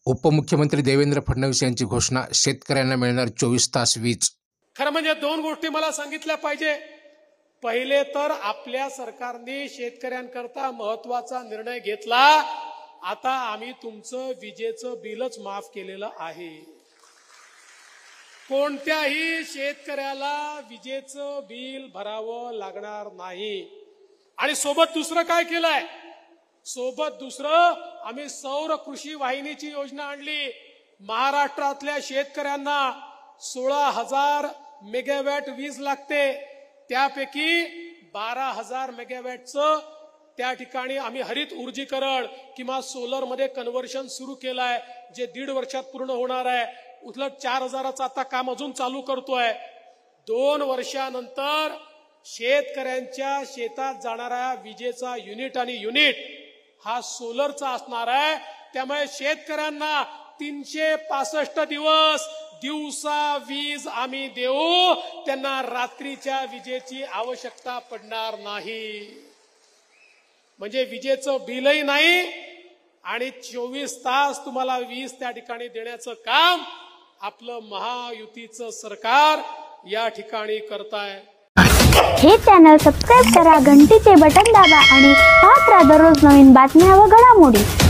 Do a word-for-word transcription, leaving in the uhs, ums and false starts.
उपमुख्यमंत्री देवेंद्र फडणवीस यांची घोषणा, शेतकऱ्यांना मिळणार चोवीस तास वीज। खरं म्हणजे दोन गोष्टी मला सांगितल्या पाहिजे। पहिले तर आपल्या सरकारने शेतकऱ्यांकरता महत्त्वाचा निर्णय घेतला। आता आम्ही तुमचं विजेचं बिलच माफ केलेलं आहे। कोणत्याही शेतकऱ्याला विजेचं बिल भरावं लागणार नाही। आणि सोबत दुसरं काय केलंय? सोबत दुसरं आम्ही सौर कृषी वाहिनीची योजना आणली। महाराष्ट्रातल्या शेतकऱ्यांना सोळा हजार मेगावॅट वीज लागते, त्यापैकी बारा हजार मेगावॅटचं त्या ठिकाणी आम्ही हरित ऊर्जीकरण किंवा सोलर मध्ये कन्व्हर्शन सुरू केलंय, जे दीड वर्षात पूर्ण होणार आहे। उलट चार हजाराचं आता काम अजून चालू करतोय। दोन वर्षानंतर शेतकऱ्यांच्या शेतात जाणारा विजेचा युनिट आणि युनिट हा सोलरचा असणार आहे। त्यामुळे शेतकऱ्यांना तीनशे पासष्ट दिवस दिवसा वीज आम्ही देऊ, त्यांना रात्रीच्या विजेची आवश्यकता पडणार नाही। म्हणजे विजेचं बिलही नाही आणि चोवीस तास तुम्हाला वीज त्या ठिकाणी देण्याचं काम आपलं महायुतीचं सरकार या ठिकाणी करताय। हे चॅनल सबस्क्राइब करा, घंटीचे बटन दाबा आणि पाहत राहा दररोज नवीन बातम्या व घडामोडी।